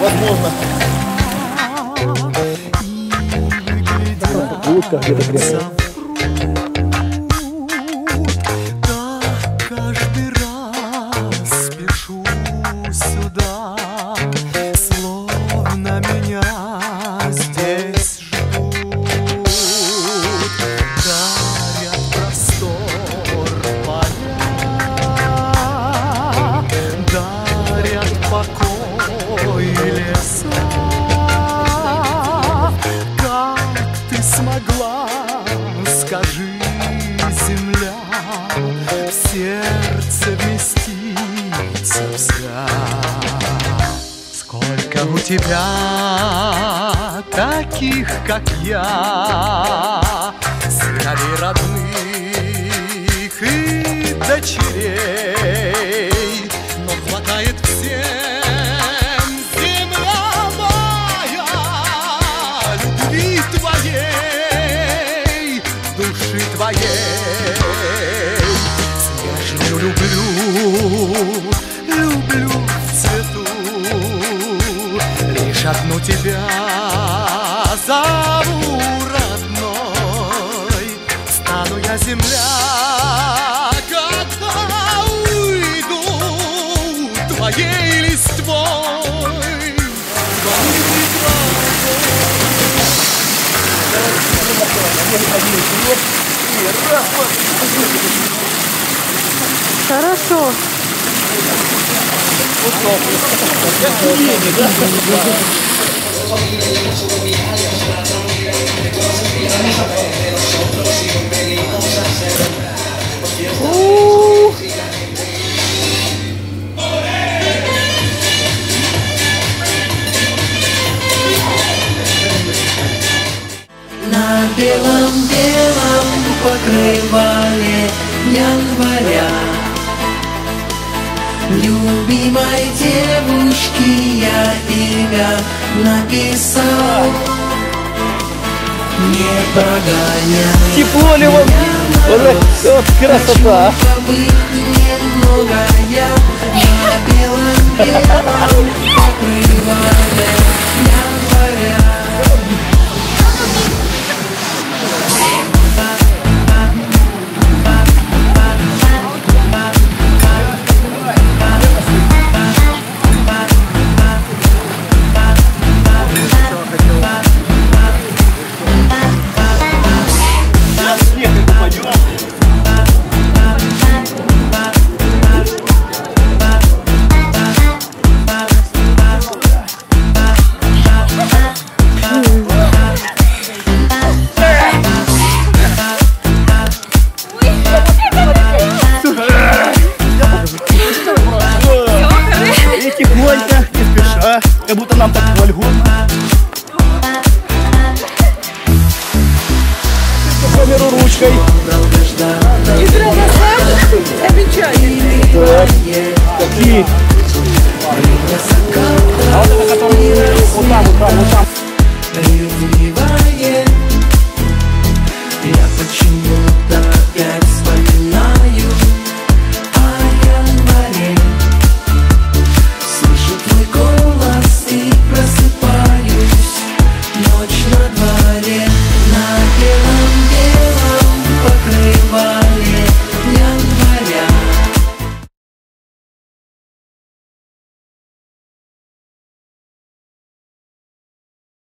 возможно. Лодка где-то грязная. Каждый раз спешу сюда, словно меня здесь ждут. Дарят простор поля, дарят покой леса. Как ты смогла, скажи, земля, в сердце вместиться вся? Сколько у тебя таких, как я, сыновей родных и дочерей, но хватает всем, земля моя, любви твоей, души твоей. Снежную люблю в цвету, лишь одну тебя зову родной. Стану я земля, когда уйду твоей листвой. Хорошо. На белом-белом покрывале января любимой девушке я имя написал. Не прогоняй. Тепло ли вам? Вот красота. Побыть немного я на белом-белом покрывале января. Тихонько, не спеша, как будто нам так вольготно. По миру ручкой. И зря заставишь, замечательный. Так, какие? А вот это, который вот там.